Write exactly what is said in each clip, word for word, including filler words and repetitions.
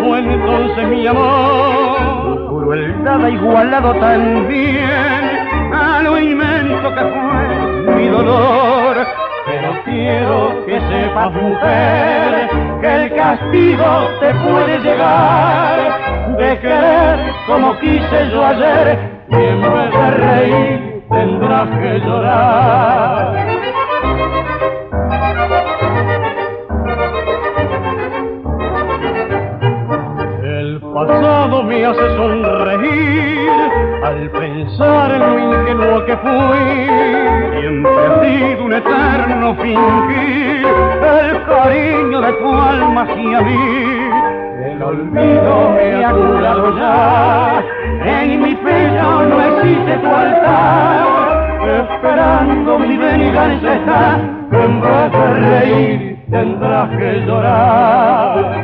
fue entonces mi amor. Tu crueldad ha igualado también a lo inmenso que fue mi dolor. Pero quiero que sepas, mujer, que el castigo te puede llegar de querer como quise yo ayer, y en vez de reír tendrás que llorar. El pasado me hace sonreír al pensar en lo ingenuo que fui. Siempre ha sido un eterno fingir el cariño de tu alma hacia mí. El olvido me ha curado ya, en mi pecho no existe tu altar. Esperando mi venganza está, en vez de reír tendrás que llorar.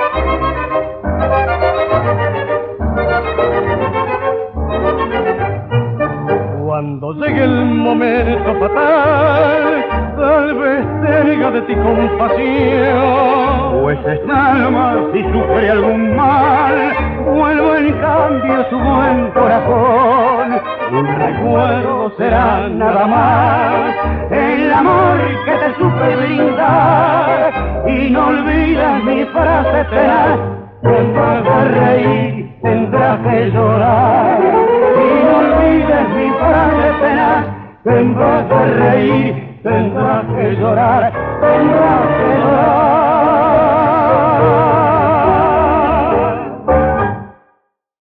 Cuando llegue el momento fatal, tal vez tenga de ti compasión, pues esta alma si sufre algún mal, vuelvo en cambio su buen corazón. Un recuerdo será nada más el amor que te supe brindar, y no olvides mi frase tenaz, en vez de reír tendrás que llorar. Y no olvides mi frase tenaz, en vez de reír tendrás que llorar, tendrás que llorar.